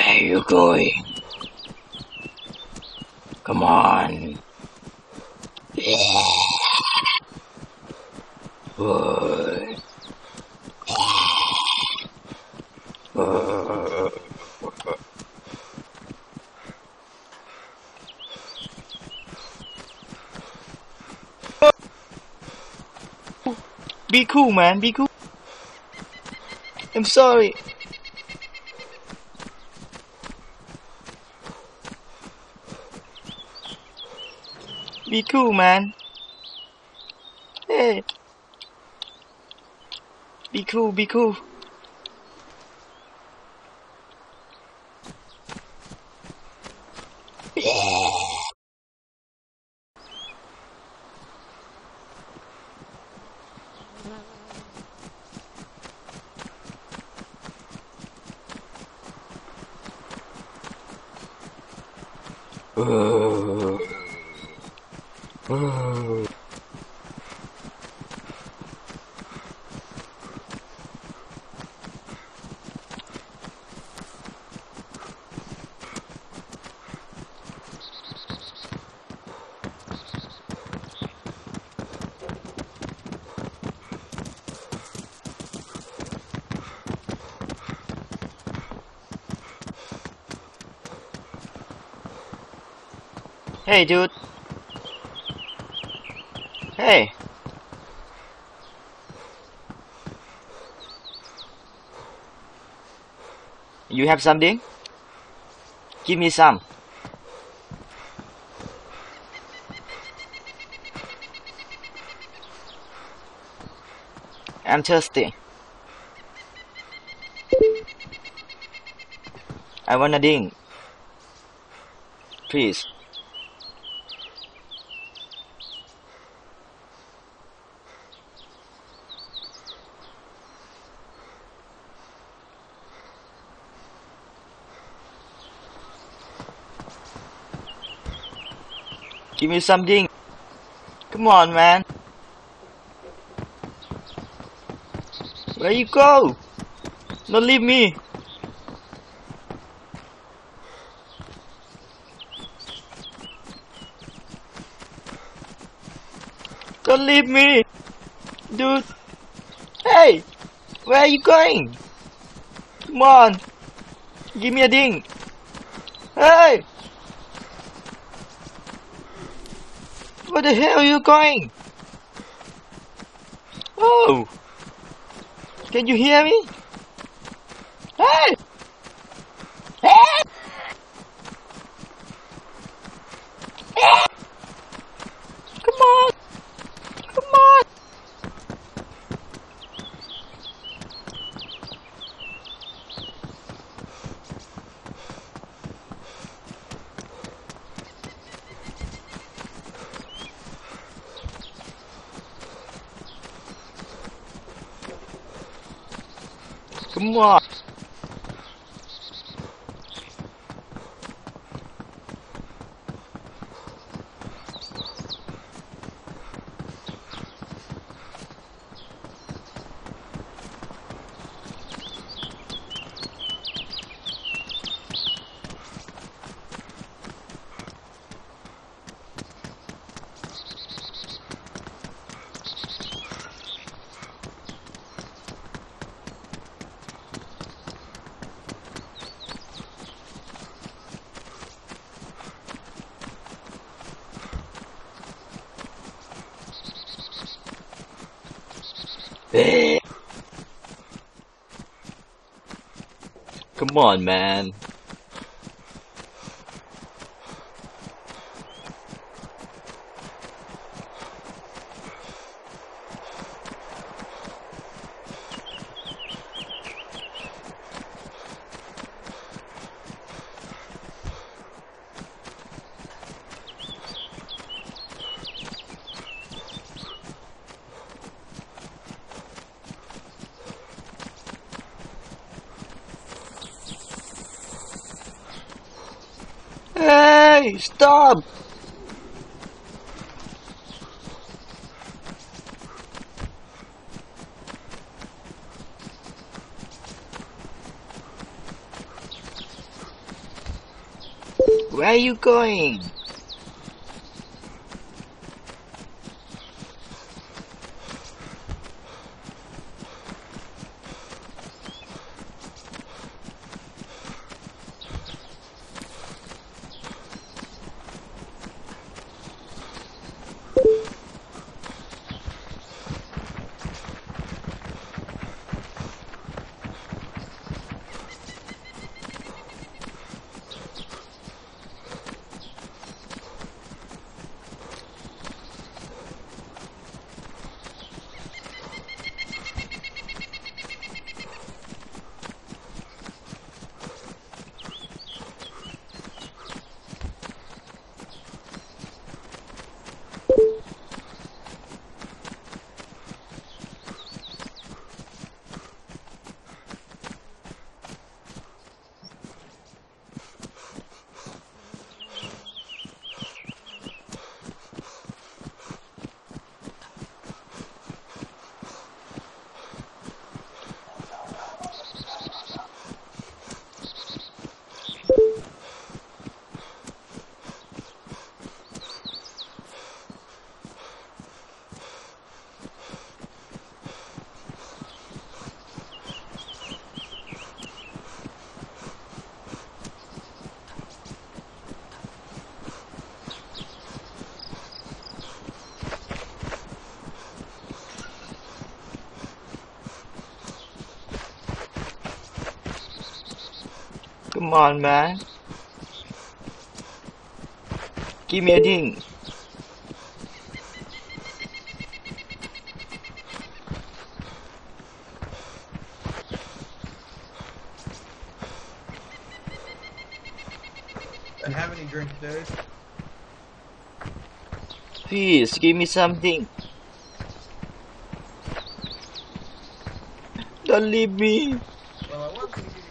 Where are you going? Come on. Yeah. Good. Be cool, man. Be cool. I'm sorry. Be cool, man. Hey. Be cool, be cool. Yeah. Hey, dude. Hey. You have something? Give me some. I'm thirsty. I want a drink. Please. Give me something. Come on, man. Where you go? Don't leave me. Don't leave me. Dude. Hey. Where are you going? Come on. Give me a ding. Hey. Where the hell are you going? Oh! Can you hear me? Hey! Hey! Hey! Come on! Come on! Come on! Come on, man. Hey, stop! Where are you going? Come on, man. Give me a ding. Do you have any drink today? Please, give me something. Don't leave me. Well, I was going to give